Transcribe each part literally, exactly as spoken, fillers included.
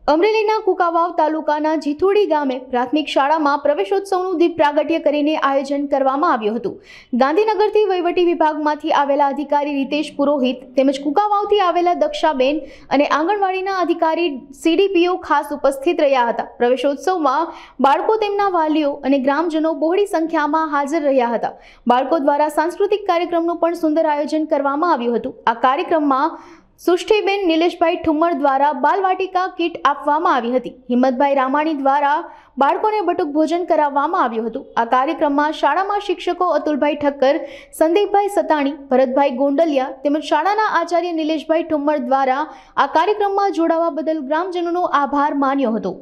અમરેલીના કુકાવાવ તાલુકાના જીથોડી ગામે પ્રાથમિક શાળામાં પ્રવેશોત્સવનું દીપ પ્રાગટ્ય કરીને આયોજન કરવામાં આવ્યું હતું. ગાંધીનગરથી વહીવટી વિભાગમાંથી આવેલા અધિકારી રીતેશ પુરોહિત તેમજ કુકાવાવથી આવેલા દક્ષાબેન અને આંગણવાડીના અધિકારી સીડીપીઓ ખાસ ઉપસ્થિત રહ્યા હતા. પ્રવેશોત્સવમાં બાળકો, તેમના વાલીઓ અને ગ્રામજનો બહોળી સંખ્યામાં હાજર રહ્યા હતા. બાળકો દ્વારા સાંસ્કૃતિક કાર્યક્રમનું પણ સુંદર આયોજન કરવામાં આવ્યું હતું. આ કાર્યક્રમમાં સુષ્ઠીબેન નિલેશભાઈ ઠુમ્મર દ્વારા બાલવાટિકા કીટ આપવામાં આવી હતી. હિંમતભાઈ રામાણી દ્વારા બાળકોને બટુક ભોજન કરાવવામાં આવ્યું હતું. આ કાર્યક્રમમાં શાળામાં શિક્ષકો અતુલભાઈ ઠક્કર, સંદીપભાઈ સતાણી, ભરતભાઈ ગોંડલિયા તેમજ શાળાના આચાર્ય નિલેશભાઈ ઠુમ્મર દ્વારા આ કાર્યક્રમમાં જોડાવા બદલ ગ્રામજનોનો આભાર માન્યો હતો.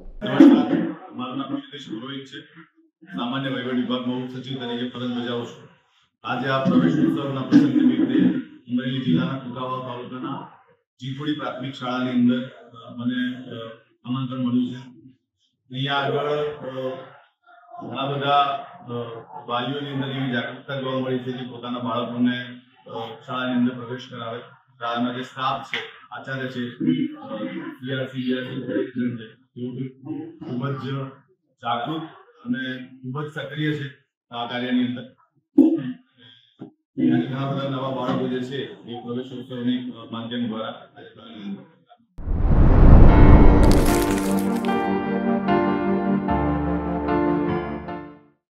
સામાન્ય વહીવટ વિભાગમાં ઉપસચિવ તરીકે ફરજ બજાવું છું. આજે આ પ્રવેશોત્સવના પ્રસંગ નિમિત્તે અમરેલી જિલ્લાના કુકાવાવ તાલુકાના જીથોડી પ્રાથમિક શાળાની અંદર મને આમંત્રણ મળ્યું છે. અહીંયા આગળ ઘણા બધા વાલીઓની અંદર એવી જાગૃતતા જોવા મળી છે કે પોતાના બાળકોને શાળાની અંદર પ્રવેશ કરાવે. શાળાના જે સ્ટાફ છે, આચાર્ય છે, સીઆરસી સીઆરસી છે, ખૂબ જ જાગૃત અને ખૂબ જ સક્રિય છે આ કાર્યની અંદર. ઘણા બધા નવા બાળકો જે છે એ પ્રવેશોત્સવની માધ્યમ દ્વારા